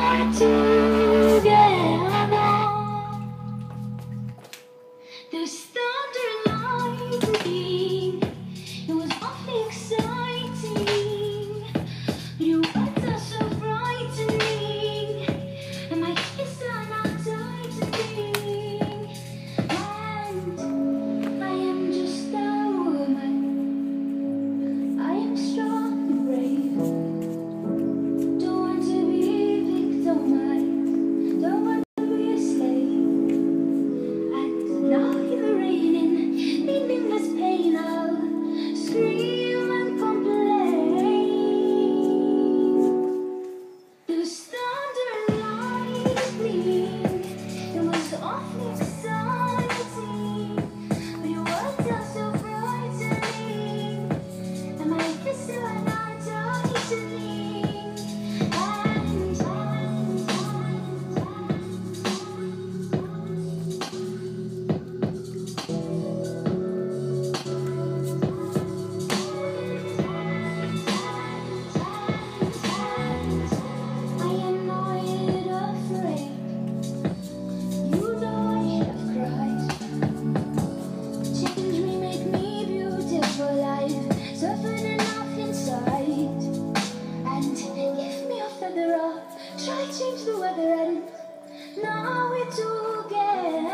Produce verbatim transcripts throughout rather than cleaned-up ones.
are together. There's thunder and lightning. It was awfully exciting. Your words are so frightening, and my kisses are not tightening. And I am just a woman. I am strong and brave. Don't want to be victimized. Don't want to be a slave. And now in the raining, meaningless pain, I'll scream and complain. There was thunder and lightning. It was awfully exciting. But your words are so frightening, and my kisses are not tightening. And I am not afraid. You know I have cried. Change me, make me beautiful. I've suffered enough inside. And give me a feather up. Try change the weather, and now we're together.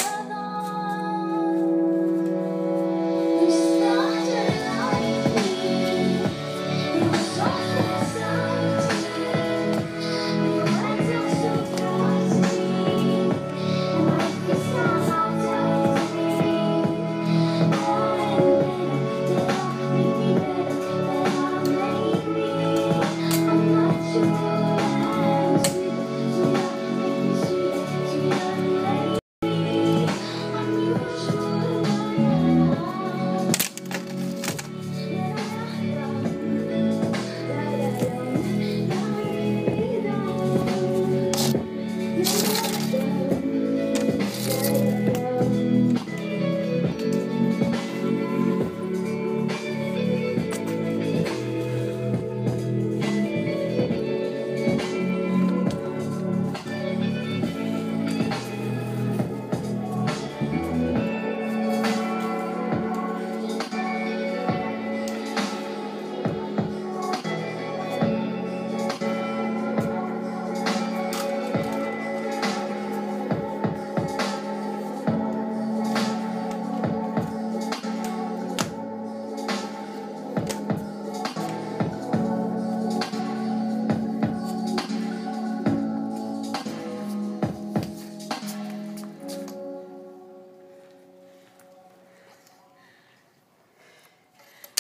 There's thunder and lightning. It was awfully exciting. Your words are so frightening, and my kisses are not tightening. And they don't make me better than I made me. I'm not sure I'm sweet, sweeter, make me sweeter, sweeter than lately. I'm usual,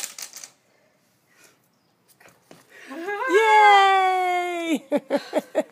Yay!